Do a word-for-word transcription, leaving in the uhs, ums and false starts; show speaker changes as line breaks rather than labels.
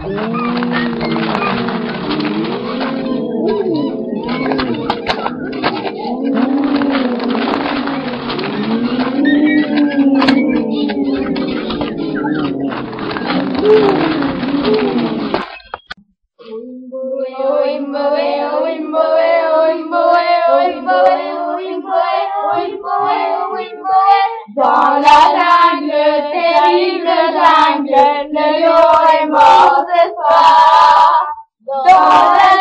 Dans la jungle, terrible jungle, le lion est mort ce soir. Dans la